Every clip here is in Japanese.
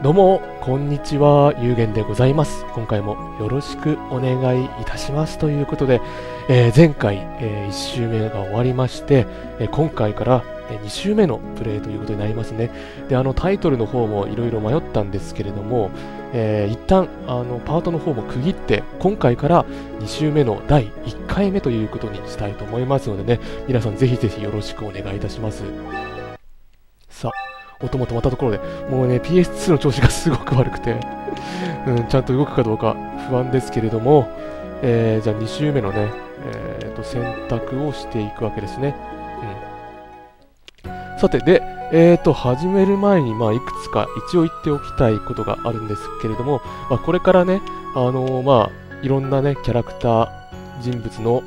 どうもこんにちは、ゆうげんでございます。今回もよろしくお願いいたしますということで、前回、1周目が終わりまして、今回から2周目のプレイということになりますね。で、タイトルの方もいろいろ迷ったんですけれども、一旦パートの方も区切って、今回から2周目の第1回目ということにしたいと思いますのでね、皆さんぜひぜひよろしくお願いいたします。さあ、音も止まったところで、もうね、PS2 の調子がすごく悪くて、ちゃんと動くかどうか不安ですけれども、じゃあ2周目のね、選択をしていくわけですね。さて、で、始める前に、いくつか一応言っておきたいことがあるんですけれども、これからね、いろんなね、キャラクター、人物の、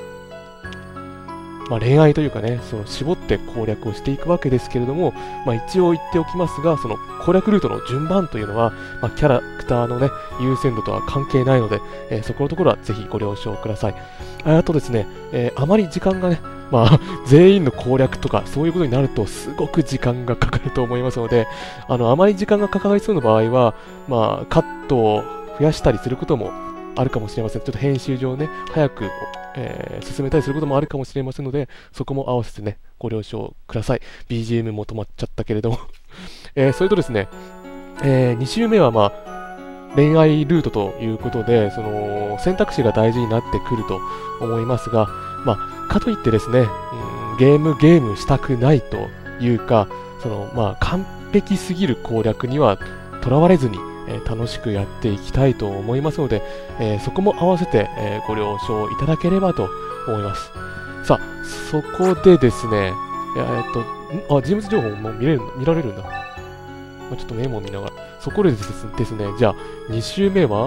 恋愛というかね、その絞って攻略をしていくわけですけれども、一応言っておきますが、その攻略ルートの順番というのは、キャラクターのね、優先度とは関係ないので、そこのところはぜひご了承ください。あとですね、あまり時間がね、全員の攻略とかそういうことになるとすごく時間がかかると思いますので、あまり時間がかかりそうな場合は、カットを増やしたりすることもあるかもしれません。ちょっと編集上ね、早く、進めたりすることもあるかもしれませんので、そこも合わせてね、ご了承ください。BGM も止まっちゃったけれども、それとですね、2周目は恋愛ルートということで、その選択肢が大事になってくると思いますが、かといってですね、ゲームしたくないというか、その完璧すぎる攻略にはとらわれずに、楽しくやっていきたいと思いますので、そこも合わせて、ご了承いただければと思います。さあ、そこでですね、人物情報も見られるんだ。ちょっとメモを見ながら。そこでですね、じゃあ、2周目は、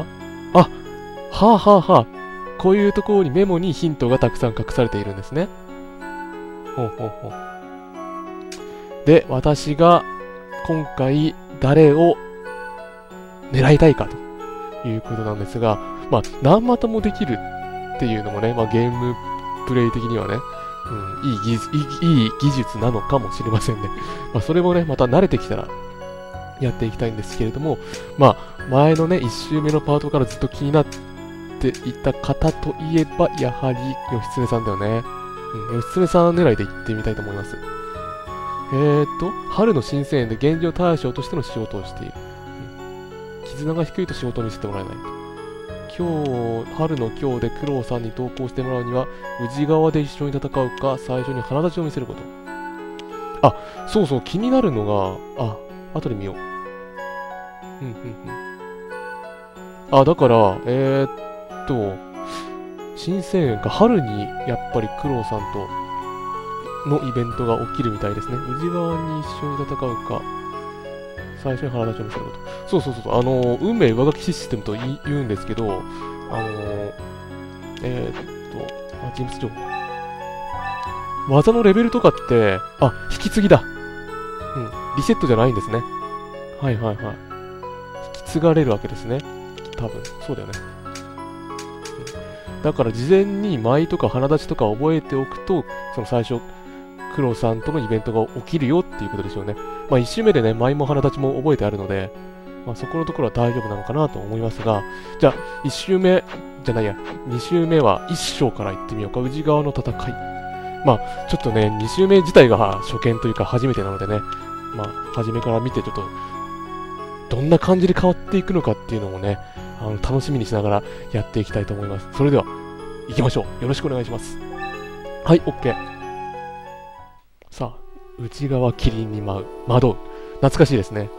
こういうところにメモにヒントがたくさん隠されているんですね。で、私が今回誰を狙いたいかということなんですが、何股もできるっていうのもね、ゲームプレイ的にはね、いい技術なのかもしれませんね。それもね、また慣れてきたらやっていきたいんですけれども、前のね、1周目のパートからずっと気になっていた方といえば、やはり義経さんだよね。義経さん狙いで行ってみたいと思います。春の新鮮園で現状大将としての仕事をしている。絆が低いと仕事を見せてもらえない。春の今日で九郎さんに投稿してもらうには、宇治川で一緒に戦うか、最初に鼻立ちを見せること。そうそう、気になるのが、後で見よう。だから、新鮮園か、春にやっぱり九郎さんとのイベントが起きるみたいですね。宇治川に一緒に戦うか、最初に鼻立ちを見せること。そう、運命上書きシステムと言うんですけど、人物情報。技のレベルとかって、引き継ぎだ。リセットじゃないんですね。引き継がれるわけですね。多分、そうだよね。だから事前に舞とか鼻立ちとか覚えておくと、その最初、クロさんとのイベントが起きるよっていうことでしょうね。1周目でね、舞も鼻立ちも覚えてあるので、そこのところは大丈夫なのかなと思いますが、じゃあ、2周目は1章から行ってみようか。宇治川の戦い。ちょっとね、2周目自体が初見というか初めてなのでね、初めから見てちょっと、どんな感じで変わっていくのかっていうのもね、楽しみにしながらやっていきたいと思います。それでは、行きましょう。よろしくお願いします。はい、OK。さあ、内側キリンに惑う。懐かしいですね。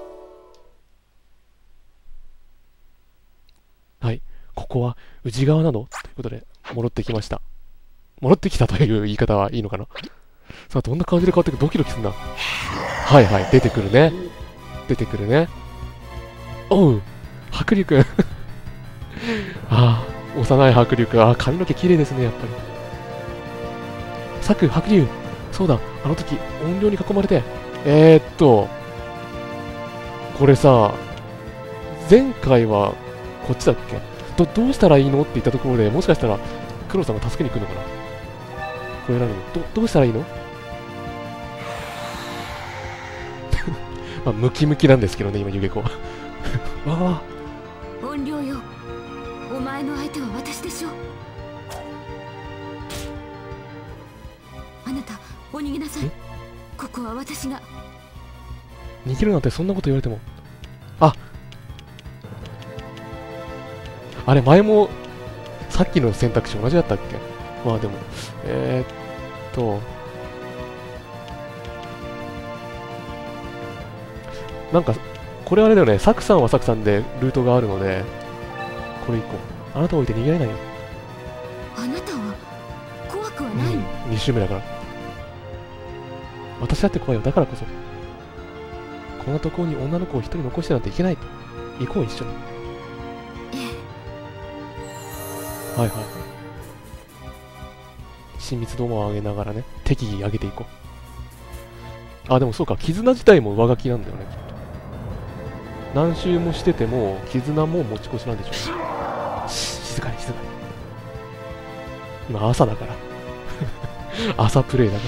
はい。ここは内側なのということで、戻ってきました。戻ってきたという言い方はいいのかな。さあ、どんな感じで変わっていく？ドキドキするな。出てくるね。おう、白龍くん。幼い白龍くん。髪の毛綺麗ですね、やっぱり。白龍。そうだ、あの時、音量に囲まれて。これさ、前回は、こっちだっけ？どうしたらいいのって言ったところで、もしかしたら、黒さんが助けに来るのかな？これなのに、どうしたらいいの？ まあ、ムキムキなんですけどね、今、湯気子。わあ。 怨霊よ、お前の相手は私でしょう。あなた、お逃げなさい。ここは私が。 逃げるなんてそんなこと言われても。あ、あれ、前も、さっきの選択肢同じだったっけ？まあでも、なんか、これあれだよね、サクさんはサクさんでルートがあるので、これ行こう。あなたを置いて逃げられないよ。 あなたは怖くはないの？ 2周目だから。私だって怖いよ、だからこそ。こんなところに女の子を一人残してなんていけないと。行こう、一緒に。はいはい。親密度も上げながらね、適宜上げていこう。あ、でもそうか、絆自体も上書きなんだよね、きっと。何周もしてても、絆も持ち越しなんでしょうね。静かに静かに。今、朝だから。朝プレイだから。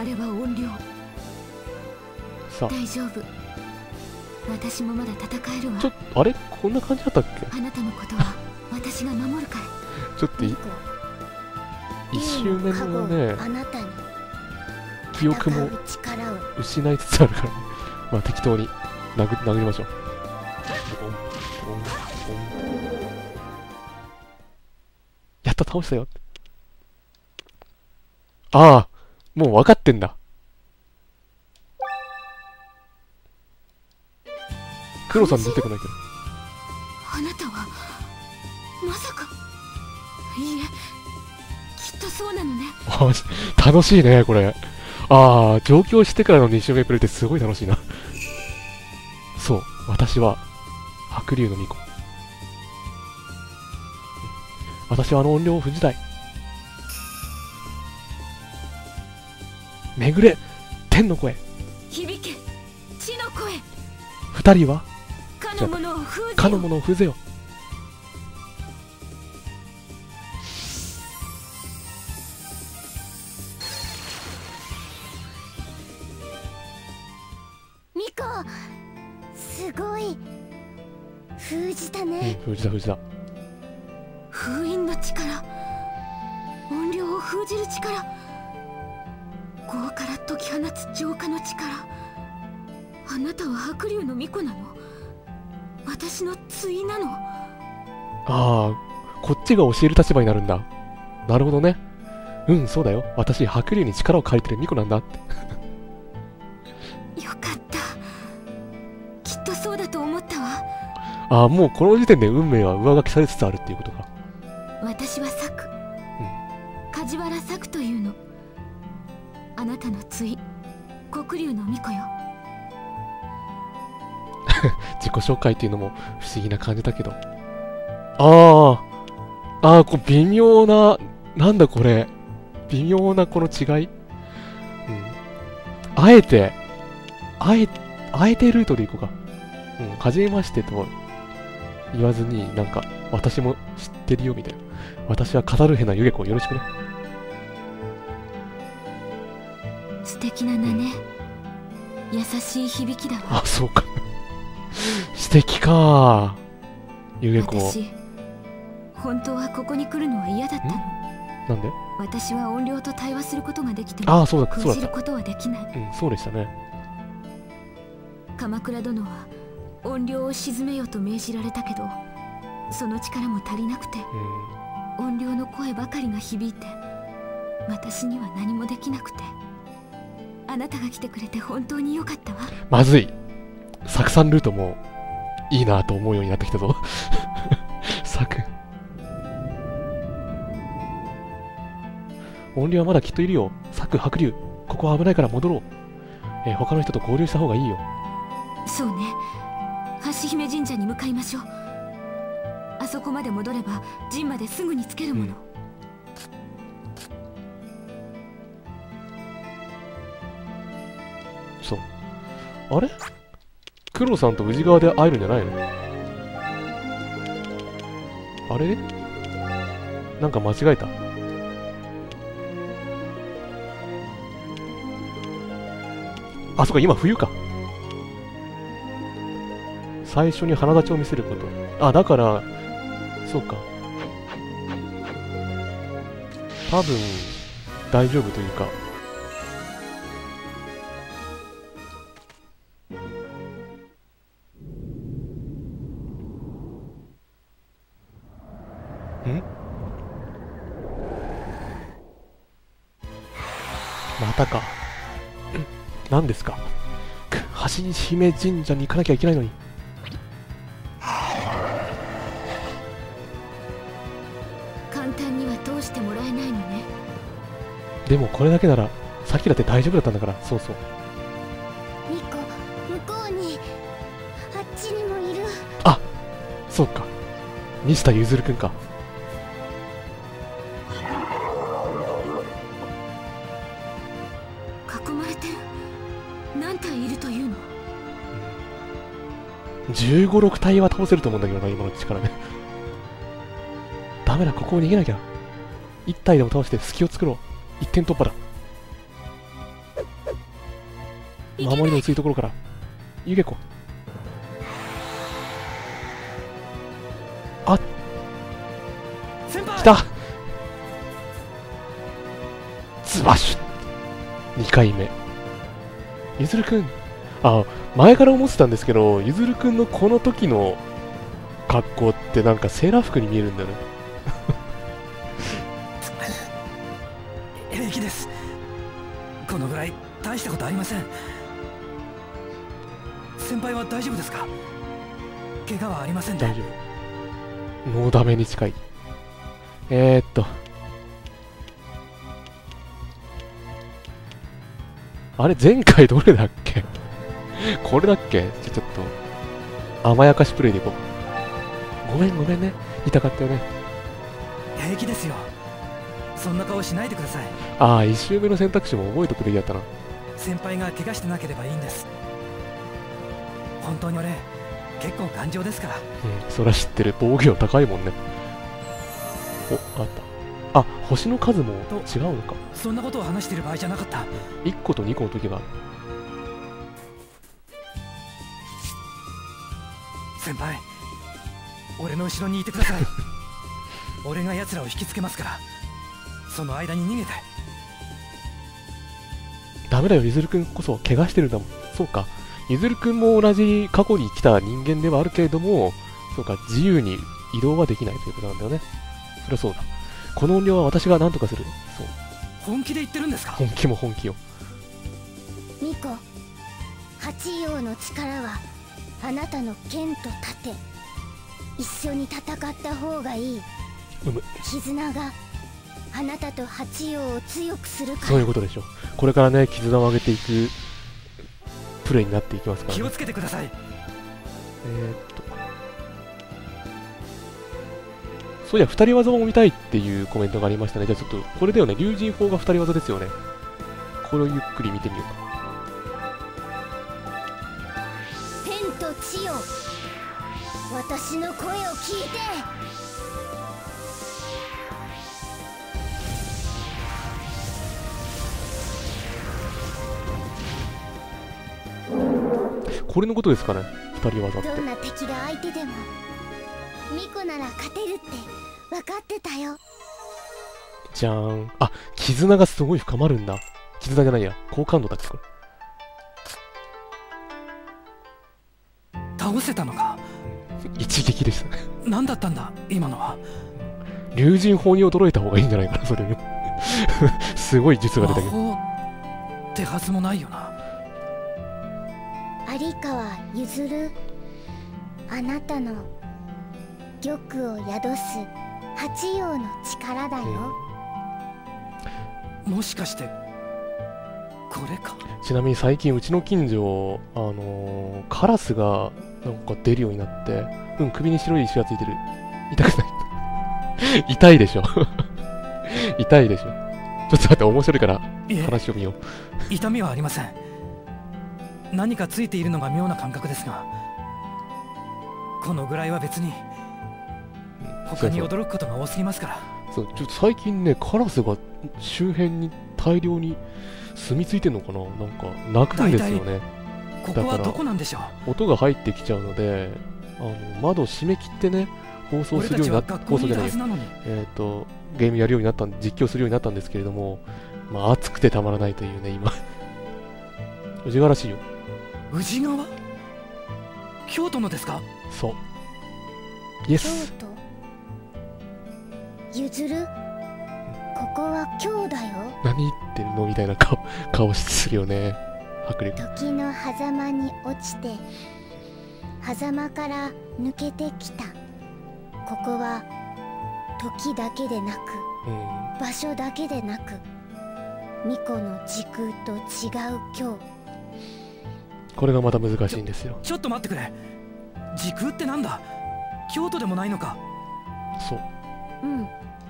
あれは怨霊。 さあ、 大丈夫。私もまだ戦えるわ。 あれこんな感じだったっけ？ あなたのことは私が守るから。 ちょっと一周目のね、記憶も失いつつあるからね。まあ適当に殴りましょう。やっと倒したよ。ああ、もう分かってんだ。黒さん出てこないけど。 あなたはまさか。いいえ、きっとそうなのね。 楽しいねこれ。ああ、上京してからの2周目プレイってすごい楽しいな。そう、私は白龍の巫女。私はあの怨霊を封じたい。巡れ天の声。 響け地の声。 二人はかの者を封ぜよ。 かの者を封ぜよ。 ミコ、すごい封じたね。 封じた封じた。 封印の力、怨霊を封じる力、業から解き放つ浄化の力。あなたは白龍の巫女なの？私の対なの？ ああ、こっちが教える立場になるんだ。なるほどね。うん、そうだよ。私、白龍に力を借りてる巫女なんだって。 よかった。きっとそうだと思ったわ。 ああ、もうこの時点で運命は上書きされつつあるっていうことか。 私は作、梶原作というの。あなたの対、黒龍の巫女よ。 自己紹介っていうのも不思議な感じだけど。ああ、こう微妙な、なんだこれ。微妙なこの違い。あえてルートで行こうか。はじめましてと言わずに、なんか、私も知ってるよみたいな。私は語るへなゆげ子よろしくね。 素敵な名ね。優しい響きだわ。 あ、そうか。素敵かゆげ子。 私、本当はここに来るのは嫌だったの。 なんで？ 私は怨霊と対話することができても、 ああ、そうだ、そうだった。 封じることはできない。 そうでしたね。 鎌倉殿は怨霊を鎮めよと命じられたけど、その力も足りなくて、怨霊の声ばかりが響いて、私には何もできなくて。あなたが来てくれて本当に良かったわ。 まずい。サクさんルートもいいなと思うようになってきたぞ。サク。怨霊はまだきっといるよ。サク、白龍。ここは危ないから戻ろう。他の人と合流した方がいいよ。 そうね。橋姫神社に向かいましょう。あそこまで戻れば陣まですぐにつけるもの。 そう。あれ黒さんと宇治川で会えるんじゃないの？あれなんか間違えた。 あ、そっか、今冬か。最初に鼻立ちを見せること。あ、だから、そうか。多分、大丈夫というか。ん？またか。何ですか。橋姫神社に行かなきゃいけないのに。 簡単には通してもらえないのね。 でもこれだけならさっきだって大丈夫だったんだから。そうそう。 ミコ、向こうにあっちにもいる。 あ、そうか、西田ゆずるくんか。 囲まれてる。何体いるというの。 15、6体は倒せると思うんだけどな、今の力ね。ダメだ、ここを逃げなきゃ。1体でも倒して隙を作ろう。1点突破だ。守りの薄いところからゆげこ。あっ、来た。ズバシュッ。2回目。ゆずるくん、あ、前から思ってたんですけど、ゆずるくんのこの時の格好ってなんかセーラー服に見えるんだよね。 平気です。このぐらい大したことありません。先輩は大丈夫ですか？怪我はありませんね。 大丈夫。ノーダメに近い。あれ、前回どれだっけ？これだっけ？ちょっと甘やかしプレイでいこう。ごめんごめんね、痛かったよね。 平気ですよ。そんな顔しないでください。 ああ、1周目の選択肢も覚えとくべきだったな。 先輩が怪我してなければいいんです。本当に俺結構頑丈ですから。 うん、そりゃ知ってる。防御力高いもんね。お、あった。あ、星の数も違うのか。 そんなことを話してる場合じゃなかった。 1個と2個の時がある。 先輩、俺の後ろにいてください。俺が奴らを引きつけますから、その間に逃げて。 ダメだよ、ゆずるくんこそ怪我してるんだもん。そうか、ゆずるくんも同じ過去に来た人間ではあるけれども、そうか、自由に移動はできないということなんだよね。そりゃそうだ。この音量は私が何とかする。そう。 本気で言ってるんですか？ 本気も本気よ。 ミコ、八葉の力はあなたの剣と盾。一緒に戦った方がいい。絆があなたと八葉を強くするから。 そういうことでしょ。これからね、絆を上げていくプレイになっていきますから、ね。 気をつけてください。 そういや、二人技も見たいっていうコメントがありましたね。じゃあちょっと、これだよね、龍神砲が二人技ですよね。これをゆっくり見てみようか。 天と地よ、私の声を聞いて。 これのことですかね、二人技って。 どんな敵が相手でもミコなら勝てるって分かってたよ。 じゃーん。あ、絆がすごい深まるんだ。絆じゃないや、好感度だっけこれ。 倒せたのか？ 一撃でしたね。 何だったんだ今のは。 龍神砲に驚いた方がいいんじゃないかな、それね。すごい術が出たけど。 魔法ってはずもないよな。 有川ゆずる、あなたの玉を宿す八葉の力だよ。 もしかしてこれか？ ちなみに最近うちの近所、カラスがなんか出るようになって、首に白い石がついてる。痛くない？痛いでしょ。痛いでしょ。ちょっと待って、面白いから話を見よう。 痛みはありません。何かついているのが妙な感覚ですが、このぐらいは別に。他に驚くことが多すぎますから。 そう、ちょっと最近ね、カラスが周辺に大量に住み着いてんのかな、なんか泣くんですよね。 ここはどこなんでしょう。 音が入ってきちゃうので、窓を閉め切ってね、放送するようになった、放送じゃないよ、ゲームやるようになった、実況するようになったんですけれども、まあ暑くてたまらないというね、今。宇治川らしいよ。 宇治川？京都のですか？ そう。イエス。 京都。ゆずる、ここは京だよ。 何言ってるのみたいな顔するよね。迫力。 時の狭間に落ちて、狭間から抜けてきた。ここは時だけでなく、場所だけでなく、巫女の時空と違う今日。 これがまた難しいんですよ。 ちょっと待ってくれ。時空ってなんだ？京都でもないのか？ そう。 うん。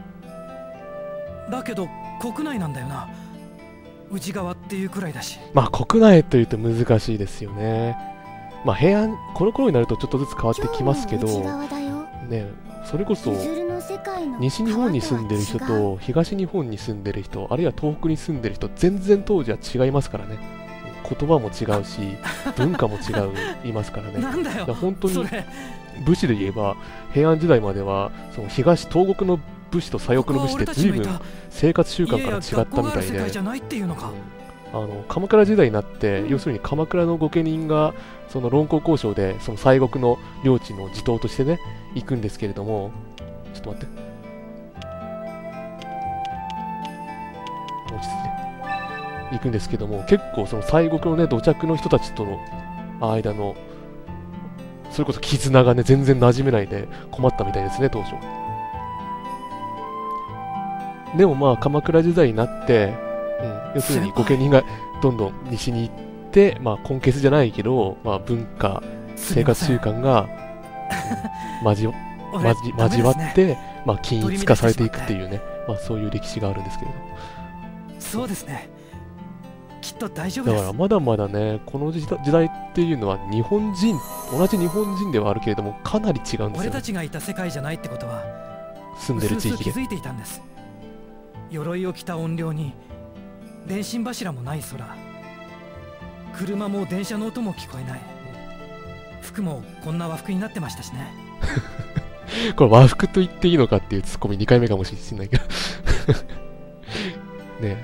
だけど国内なんだよな。宇治川っていうくらいだし。 まあ国内というと難しいですよね。まあ平安、この頃になるとちょっとずつ変わってきますけど、ね、それこそ西日本に住んでる人と東日本に住んでる人、あるいは東北に住んでる人、全然当時は違いますからね。言葉も違うし、文化も違いますからね。 なんだよ、 本当に武士で言えば平安時代まではその東国の武士と左翼の武士って随分生活習慣から違ったみたいで、鎌倉時代になって、要するに鎌倉の御家人がその論功行賞でその西国の領地の地頭としてね行くんですけれども、ちょっと待って、落ち着いて行くんですけども、結構その西国のね土着の人たちとの間のそれこそ絆がね全然馴染めないで困ったみたいですね当初。でもまあ鎌倉時代になって、要するに御家人がどんどん西に行って、まあ根血じゃないけど、まあ、文化生活習慣が、交わって、まあ、均一化されていくっていうね、まあ、そういう歴史があるんですけれど。 そうですね、きっと大丈夫です。 だからまだまだねこの時代っていうのは同じ日本人ではあるけれどもかなり違うんですよね。 俺たちがいた世界じゃないってことは住んでる地域で気づいていたんです。鎧を着た怨霊に電信柱もない空、車も電車の音も聞こえない、服もこんな和服になってましたしね。 これ和服と言っていいのかっていうツッコミ2回目かもしれないけど。ねえ、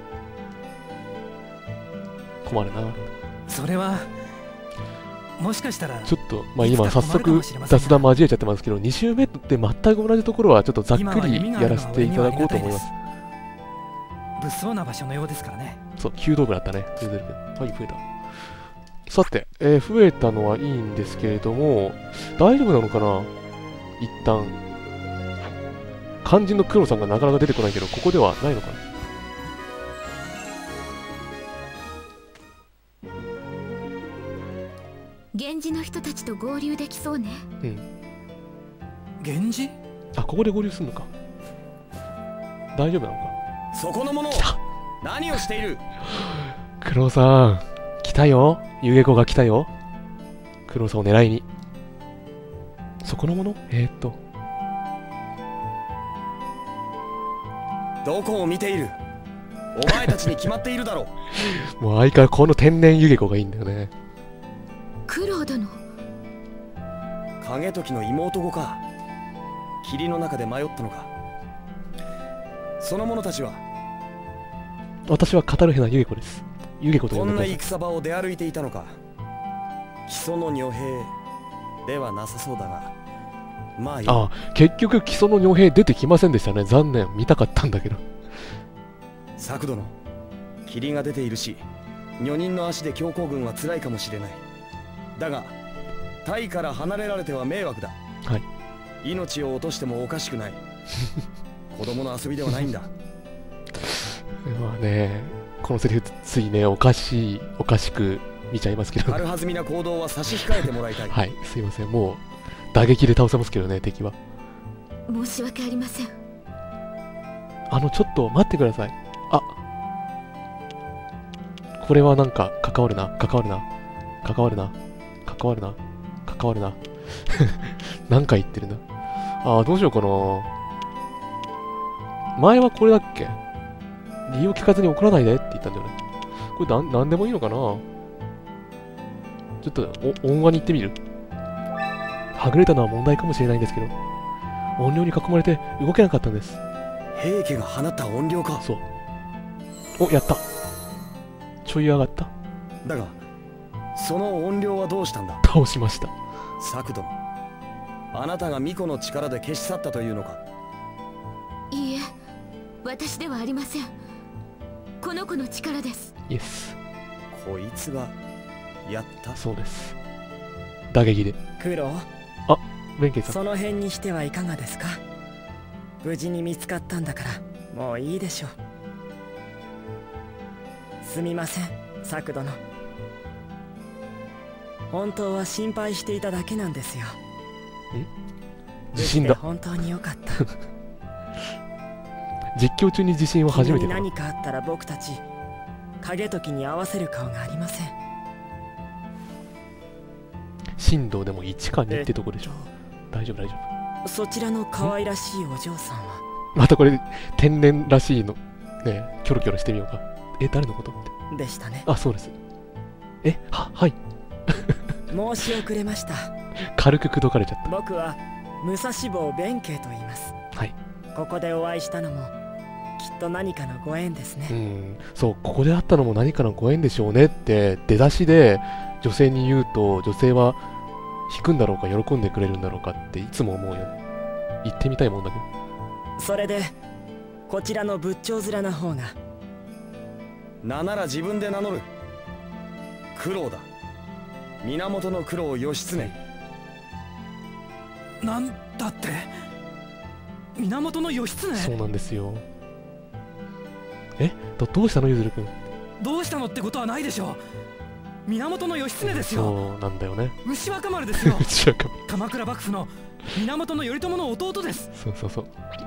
困るな。 それはもしかしたらちょっとまあ今早速雑談交えちゃってますけど、2週目って全く同じところはちょっとざっくりやらせていただこうと思います。 物騒な場所のようですからね。 そう、弓道部だったね。はい、増えた。さて、増えたのはいいんですけれども、大丈夫なのかな一旦。肝心の黒さんがなかなか出てこないけど、ここではないのかな。 源氏の人たちと合流できそうね。 うん。 源氏？ あ、ここで合流するのか。大丈夫なのか。 そこの者、何をしている？ 黒さん、来たよ。遊戯子が来たよ。黒さんを狙いに。そこの者？ どこを見ている？お前たちに決まっているだろう。もう相変わらずこの天然遊戯子がいいんだよね。 九郎殿。 景時の妹子か。霧の中で迷ったのか。その者たちは？ 私は語るへな遊戯子です。遊戯子と呼んでください。 こんな戦場を出歩いていたのか。木曽の女兵ではなさそうだが、まあいい。 ああ、結局木曽の女兵出てきませんでしたね。残念。見たかったんだけど。 作殿、霧が出ているし、女人の足で強行軍は辛いかもしれない。だがタイから離れられては迷惑だ。 はい。 命を落としてもおかしくない。子供の遊びではないんだ。 まあね、このセリフついね、おかしく見ちゃいますけど、 軽はずみな行動は差し控えてもらいたい。 はい、すいません。もう打撃で倒せますけどね、敵は。 申し訳ありません。 ちょっと待ってください。あ、これはなんか関わるな。何回言ってるな。ああ、どうしようかな。前はこれだっけ？理由を聞かずに怒らないでって言ったんだよね。 これなんでもいいのかな。ちょっと音話に行ってみる。はぐれたのは問題かもしれないんですけど、音量に囲まれて動けなかったんです。 平家が放った音量か。 そう。お、やった。ちょい上がった。 だがその音量はどうしたんだ。 倒しました。 策殿、あなたが巫女の力で消し去ったというのか。 いいえ、私ではありません。この子の力です。 イエス。 こいつがやった。 そうです。打撃で。 苦労。 弁慶さん。 その辺にしてはいかがですか。無事に見つかったんだからもういいでしょう。すみません、策殿。本当は心配していただけなんですよ。 地震だ。 本当によかった。 実況中に地震は初めてだ。 何かあったら僕たち影時に合わせる顔がありません。 震度でも1か2ってとこでしょ。大丈夫大丈夫。 そちらの可愛らしいお嬢さんはまたこれ天然らしいのね。キョロキョロしてみようか。誰のことってでしたね。 あ、そうです。はい。 申し遅れました。 軽く口説かれちゃった。 僕は武蔵坊弁慶と言います。 はい。 ここでお会いしたのもきっと何かのご縁ですね。 そう、ここで会ったのも何かのご縁でしょうねって出だしで女性に言うと、女性は引くんだろうか喜んでくれるんだろうかっていつも思うよね。言ってみたいもんだけど。 それでこちらの仏頂面な方が。 名なら自分で名乗る。九郎だ。源九郎義経。 なんだって。源義経。 そうなんですよ。どうしたのゆずるくん。 どうしたのってことはないでしょう。源義経ですよ。 そうなんだよね。 牛若丸ですよ。 牛若丸。 鎌倉幕府の源頼朝の弟です。 そう。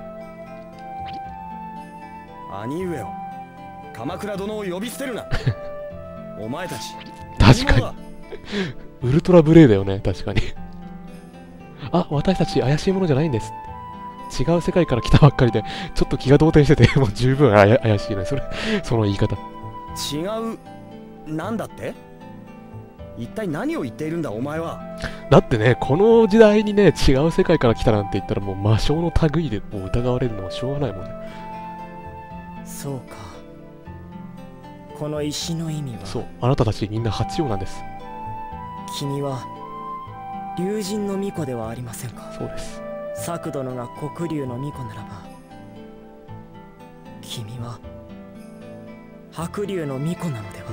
兄上よ、鎌倉殿を呼び捨てるな。お前たち確かにウルトラブレイだよね。確かに。私たち怪しいものじゃないんです。違う世界から来たばっかりでちょっと気が動転しててもう十分怪しいね。その言い方。 違うなんだって。一体何を言っているんだお前は。 だってね、この時代にね、違う世界から来たなんて言ったらもう魔性の類でもう疑われるのはしょうがないもんね。 そうか。この石の意味は。 そう、あなたたちみんな八王なんです。 君は龍神の巫女ではありませんか。 そうです。 策殿が黒龍の巫女ならば、君は白龍の巫女なのでは。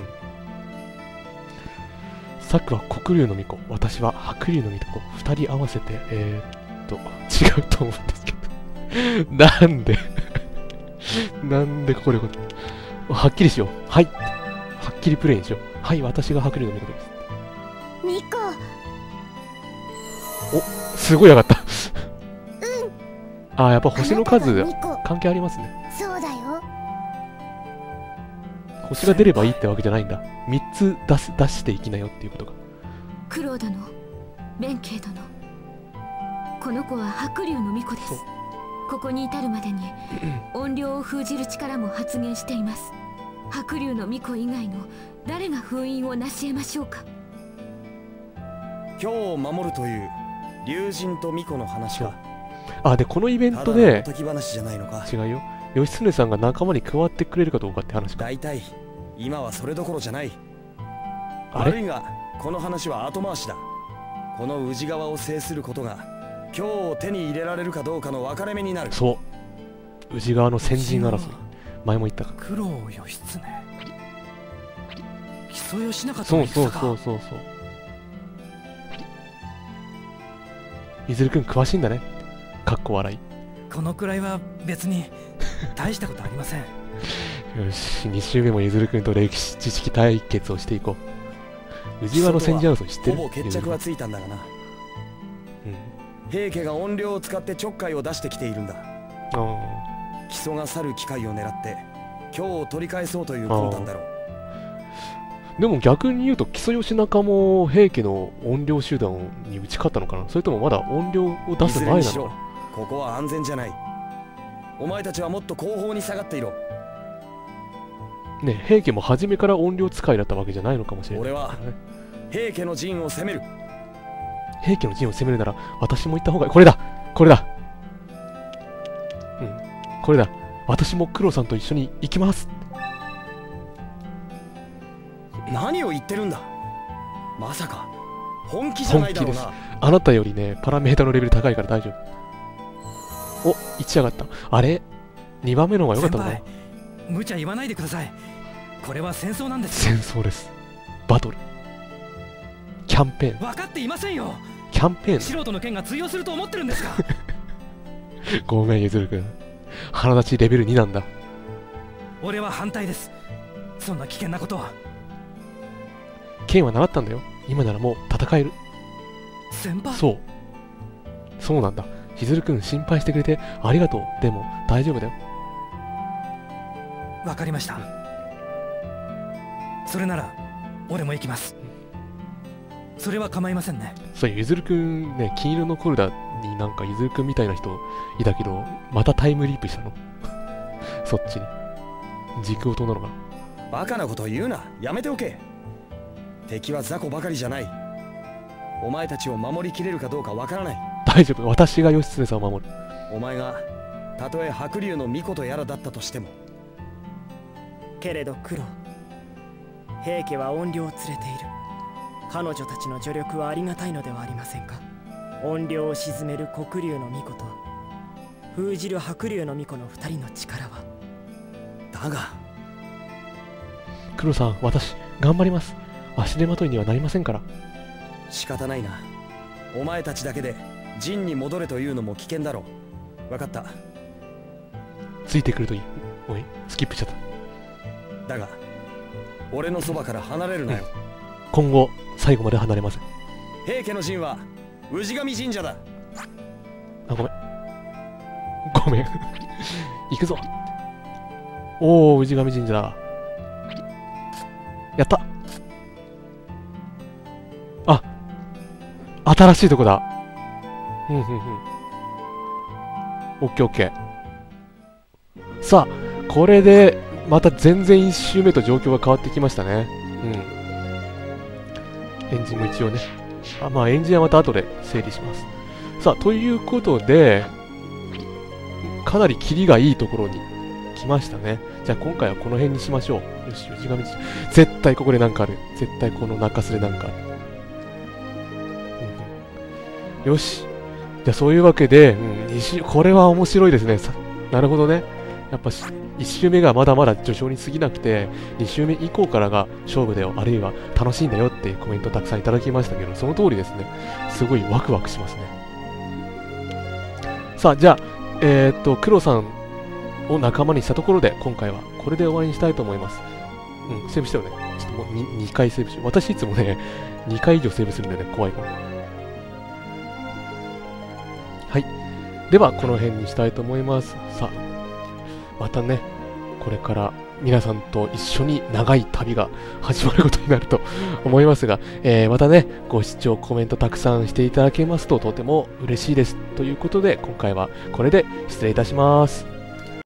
策は黒龍の巫女、私は白龍の巫女。二人合わせて違うと思うんですけどなんでこれはっきりしよう。はい、はっきりプレイにしよう。はい、私が白龍の巫女です。 ミコ。 すごい上がった。やっぱ星の数関係ありますね。 そうだよ。 星が出ればいいってわけじゃないんだ。3つ出していきなよっていうことか。 九郎殿、弁慶殿、この子は白龍の巫女です。ここに至るまでに音量を封じる力も発現しています。白龍の巫女以外の誰が封印を成し得ましょうか。 今日を守るという龍神と巫女の話か。 でこのイベントでただのおとぎ話じゃないのか。 違うよ。義経さんが仲間に加わってくれるかどうかって話か。 大体今はそれどころじゃない。 あれ悪いがこの話は後回しだ。この宇治川を制することが今日を手に入れられるかどうかの分かれ目になる。 そう宇治川の先陣争い、前も言ったか。 九郎義経、木曽義仲とそうの戦か。 そういずるくん詳しいんだね。かっこ笑い。 このくらいは別に大したことありません。 よし、2週目もゆずるくんと歴史知識対決をしていこう。宇治川の先陣争い知ってる？ ほぼ決着はついたんだがな。平家が怨霊を使ってちょっかいを出してきているんだ。木曽が去る機会を狙って今日を取り返そうという魂胆だろう。 でも逆に言うと木曽義仲も平家の怨霊集団に打ち勝ったのかな。それともまだ怨霊を出す前なのかな。 ここは安全じゃない。お前たちはもっと後方に下がっていろ。 ね、平家も初めから怨霊使いだったわけじゃないのかもしれない。 俺は平家の陣を攻める。 平家の陣を攻めるなら私も行った方がいい。これだこれだ、うん、これだ。私も黒さんと一緒に行きます。 何を言ってるんだ。まさか本気じゃないだろうな。 あなたよりねパラメータのレベル高いから大丈夫。お、1上がった。あれ2番目の方が良かったのかな。 先輩、無茶言わないでください。これは戦争なんです。 戦争です。バトル、キャンペーン。 分かっていませんよ。 キャンペーン。 素人の剣が通用すると思ってるんですか。 ごめんゆずるくん、腹立ちレベル2なんだ。 俺は反対です。そんな危険なことは。 剣は習ったんだよ。今ならもう戦える。 先輩。 そうなんだ。しずるくん心配してくれてありがとう。でも大丈夫だよ。 わかりました。それなら俺も行きます。それは構いませんね。 そうゆずるくんね、金色のコルダになんかゆずるくんみたいな人いたけど、またタイムリープしたの。そっちに時空を飛んだのかな。 バカなことを言うな。やめておけ。敵は雑魚ばかりじゃない。お前たちを守りきれるかどうかわからない。 大丈夫、私が義経さんを守る。 お前がたとえ白龍の巫女とやらだったとしても。 けれど黒、平家は怨霊を連れている。彼女たちの助力はありがたいのではありませんか。怨霊を鎮める黒龍の巫女と封じる白龍の巫女の2人の力は。 だが黒さん、私頑張ります。足手まといにはなりませんから。 仕方ないな。お前たちだけで陣に戻れというのも危険だろう。分かった。 ついてくるといい。おい、スキップしちゃった。 だが俺のそばから離れるなよ。 今後最後まで離れません。 平家の陣は氏神神社だ。 あ、ごめん行くぞ。おお、氏神神社だ。やった。あ、新しいとこだ。オッケーオッケー。さあこれでまた全然1周目と状況が変わってきましたね。エンジンも一応ね、まあエンジンはまた後で整理します。さあということでかなりキリがいいところに来ましたね。じゃあ今回はこの辺にしましょう。よし、氏神神社、絶対ここでなんかある。絶対この中州でなんかある。よし、じゃあそういうわけで、これは面白いですね。なるほどね。やっぱ1周目がまだまだ序章に過ぎなくて、2周目以降からが勝負だよ、あるいは楽しいんだよっていうコメントたくさんいただきましたけど、その通りですね。すごいワクワクしますね。さあ、じゃあ、黒さんを仲間にしたところで、今回はこれで終わりにしたいと思います。セーブしたよね。ちょっともう 2回セーブしよう。私いつもね、2回以上セーブするんだよね、怖いから。はい。では、この辺にしたいと思います。さあ、またね、これから皆さんと一緒に長い旅が始まることになると思いますが、またね、ご視聴、コメントたくさんしていただけますととても嬉しいです。ということで、今回はこれで失礼いたします。